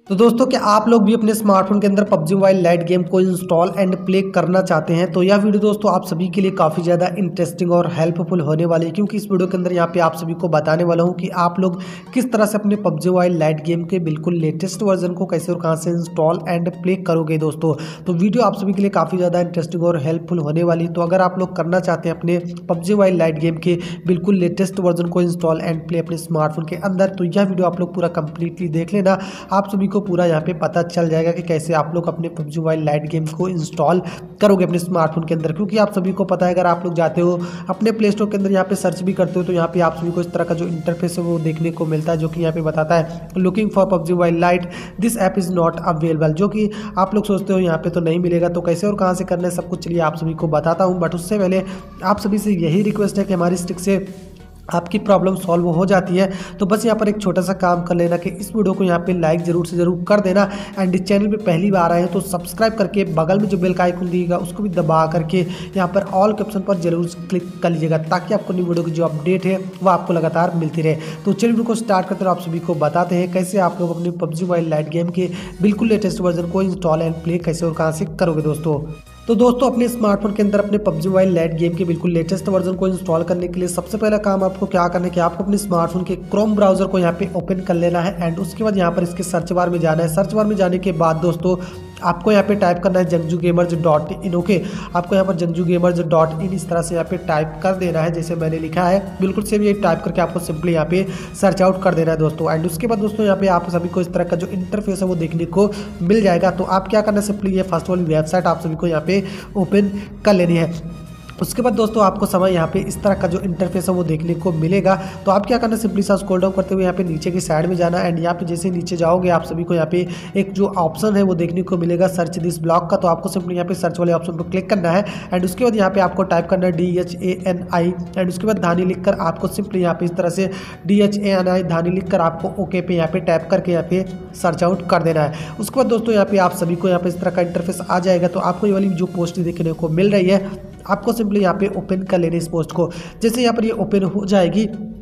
तो दोस्तों क्या आप लोग भी अपने स्मार्टफोन के अंदर पबजी मोबाइल लाइट गेम को इंस्टॉल एंड प्ले करना चाहते हैं तो यह वीडियो दोस्तों आप सभी के लिए काफ़ी ज़्यादा इंटरेस्टिंग और हेल्पफुल होने वाली है, क्योंकि इस वीडियो के अंदर यहाँ पे आप सभी को बताने वाला हूँ कि आप लोग किस तरह से अपने पबजी मोबाइल लाइट गेम के बिल्कुल लेटेस्ट वर्जन को कैसे और कहाँ से इंस्टॉल एंड प्ले करोगे दोस्तों। तो वीडियो आप सभी के लिए काफ़ी ज़्यादा इंटरेस्टिंग और हेल्पफुल होने वाली है। तो अगर आप लोग करना चाहते हैं अपने पबजी मोबाइल लाइट गेम के बिल्कुल लेटेस्ट वर्जन को इंस्टॉल एंड प्ले अपने स्मार्टफोन के अंदर, तो यह वीडियो आप लोग पूरा कंप्लीटली देख लेना। आप सभी को पूरा यहाँ पे पता चल जाएगा कि कैसे आप लोग अपने पबजी मोबाइल लाइट गेम को इंस्टॉल करोगे अपने स्मार्टफोन के अंदर। क्योंकि आप सभी को पता है, अगर आप लोग जाते हो अपने प्ले स्टोर के अंदर यहाँ पे सर्च भी करते हो तो यहाँ पे आप सभी को इस तरह का जो इंटरफेस है वो देखने को मिलता है, जो कि यहाँ पे बताता है looking for PUBG mobile lite this app is not available, जो कि आप लोग सोचते हो यहाँ पे तो नहीं मिलेगा। तो कैसे और कहाँ से करना है सब कुछ चलिए आप सभी को बताता हूँ। बट उससे पहले आप सभी से यही रिक्वेस्ट है कि हमारी स्टिक से आपकी प्रॉब्लम सॉल्व हो जाती है। तो बस यहाँ पर एक छोटा सा काम कर लेना कि इस वीडियो को यहाँ पे लाइक जरूर से जरूर कर देना। एंड इस चैनल पे पहली बार आए हैं तो सब्सक्राइब करके बगल में जो बेल का आइकन दिएगा उसको भी दबा करके यहाँ पर ऑल के ऑप्शन पर जरूर क्लिक कर लीजिएगा, ताकि आपको न्यू वीडियो की जो अपडेट है वो आपको लगातार मिलती रहे। तो चलिए वीडियो को स्टार्ट करते हैं। आप सभी को बताते हैं कैसे आप लोग अपने पबजी मोबाइल लाइट गेम के बिल्कुल लेटेस्ट वर्जन को इंस्टॉल एंड प्ले कैसे और कहाँ से करोगे दोस्तों। तो दोस्तों अपने स्मार्टफोन के अंदर अपने पबजी मोबाइल लाइट गेम के बिल्कुल लेटेस्ट वर्जन को इंस्टॉल करने के लिए सबसे पहला काम आपको क्या करना है कि आपको अपने स्मार्टफोन के क्रोम ब्राउजर को यहाँ पे ओपन कर लेना है। एंड उसके बाद यहाँ पर इसके सर्च बार में जाना है। सर्च बार में जाने के बाद दोस्तों आपको यहाँ पे टाइप करना है jungjugamers.in। ओके, आपको यहाँ पर jungjugamers.in इस तरह से यहाँ पे टाइप कर देना है जैसे मैंने लिखा है, बिल्कुल सेम ये टाइप करके आपको सिंपली यहाँ पे सर्च आउट कर देना है दोस्तों। एंड उसके बाद दोस्तों यहाँ पे आप सभी को इस तरह का जो इंटरफेस है वो देखने को मिल जाएगा। तो आप क्या करना है, सिंपली ये फर्स्ट वाली वेबसाइट आप सभी को यहाँ पे ओपन कर लेनी है। उसके बाद दोस्तों आपको समय यहाँ पे इस तरह का जो इंटरफेस है वो देखने को मिलेगा। तो आप क्या करना, सिंपली सा स्क्रॉल डाउन करते हुए यहाँ पे नीचे की साइड में जाना। एंड यहाँ पे जैसे नीचे जाओगे आप सभी को यहाँ पे एक जो ऑप्शन है वो देखने को मिलेगा सर्च दिस ब्लॉक का। तो आपको सिंपली यहाँ पे सर्च वाले ऑप्शन पर क्लिक करना है। एंड उसके बाद यहाँ पे आपको टाइप करना है DHANI। एंड उसके बाद धानी लिख कर आपको सिंपली यहाँ पे इस तरह से DHANI धानी लिख कर आपको ओके पे यहाँ पे टैप करके यहाँ पे सर्च आउट कर देना है। उसके बाद दोस्तों यहाँ पे आप सभी को यहाँ पे इस तरह का इंटरफेस आ जाएगा। तो आपको ये वाली जो पोस्ट देखने को मिल रही है आपको सिंपली यहाँ पे ओपन कर लेना इस पोस्ट को। जैसे यहाँ पर ये ओपन हो जाएगी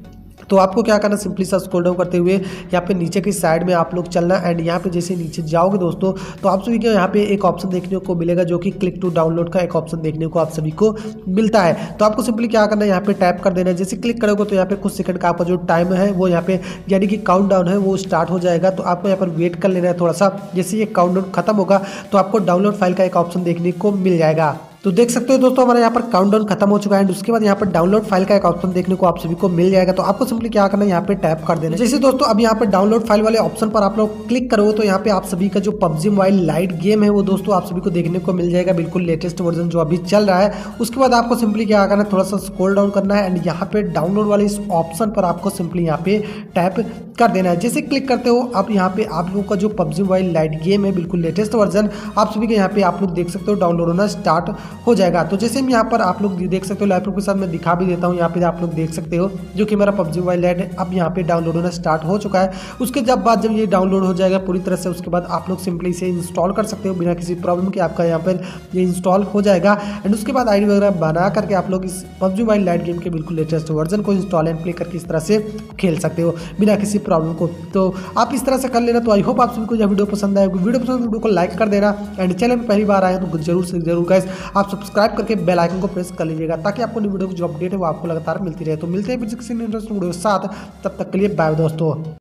तो आपको क्या करना, सिंपली सा स्क्रॉल डाउन करते हुए यहाँ पे नीचे की साइड में आप लोग चलना। एंड यहाँ पे जैसे नीचे जाओगे दोस्तों तो आप सभी को यहाँ पे एक ऑप्शन देखने को मिलेगा, जो कि क्लिक टू डाउनलोड का एक ऑप्शन देखने को आप सभी को मिलता है। तो आपको सिंपली क्या करना है, यहाँ पे टैप कर देना है। जैसे क्लिक करोगे तो यहाँ पे कुछ सेकंड का आपका जो टाइम है वो यहाँ पे यानी कि काउंट डाउन है वो स्टार्ट हो जाएगा। तो आपको यहाँ पर वेट कर लेना है थोड़ा सा। जैसे ये काउंट डाउन खत्म होगा तो आपको डाउनलोड फाइल का एक ऑप्शन देखने को मिल जाएगा। तो देख सकते हो दोस्तों हमारा यहाँ पर काउंटडाउन खत्म हो चुका है। एंड उसके बाद यहाँ पर डाउनलोड फाइल का एक ऑप्शन देखने को आप सभी को मिल जाएगा। तो आपको सिंपली क्या करना है, यहाँ पे टैप कर देना। जैसे दोस्तों अब यहाँ पर डाउनलोड फाइल वाले ऑप्शन पर आप लोग क्लिक करोगे तो यहाँ पे आप सभी का जो पबजी मोबाइल लाइट गेम है वो दोस्तों आप सभी को देखने को मिल जाएगा, बिल्कुल लेटेस्ट वर्जन जो अभी चल रहा है। उसके बाद आपको सिंपली क्या करना है, थोड़ा सा स्क्रॉल डाउन करना है। एंड यहाँ पे डाउनलोड वाले इस ऑप्शन पर आपको सिंपली यहाँ पे टैप कर देना है। जैसे क्लिक करते हो अब यहाँ पे आप लोगों का जो पबजी मोबाइल लाइट गेम है बिल्कुल लेटेस्ट वर्जन आप सभी के यहाँ पे आप लोग देख सकते हो डाउनलोड होना स्टार्ट हो जाएगा। तो जैसे हम यहाँ पर आप लोग देख सकते हो लैपटॉप के साथ मैं दिखा भी देता हूँ। यहाँ पे आप लोग देख सकते हो जो कि मेरा पबजी मोबाइल लाइट है अब यहाँ पे डाउनलोड होना स्टार्ट हो चुका है। उसके जब ये डाउनलोड हो जाएगा पूरी तरह से, उसके बाद आप लोग सिंपली इसे इंस्टॉल कर सकते हो बिना किसी प्रॉब्लम के। आपका यहाँ पर ये इंस्टॉल हो जाएगा। एंड उसके बाद आईडी वगैरह बना करके आप लोग इस पबजी मोबाइल लाइट गेम के बिल्कुल लेटेस्ट वर्जन को इंस्टॉल एंड प्ले करके इस तरह से खेल सकते हो बिना किसी प्रॉब्लम को। तो आप इस तरह से कर लेना। तो आई होप आप सभी को यह वीडियो पसंद आएगी। वीडियो पसंद वीडियो को लाइक कर देना। एंड चैनल में पहली बार आए तो जरूर से जरूर गाइस आप सब्सक्राइब करके बेल आइकन को प्रेस कर लीजिएगा, ताकि आपको वीडियो की जो अपडेट है वो आपको लगातार मिलती रहे। तो मिलते हैं फिर किसी इंटरेस्टिंग वीडियो के साथ, तब तक के लिए बाय दोस्तों।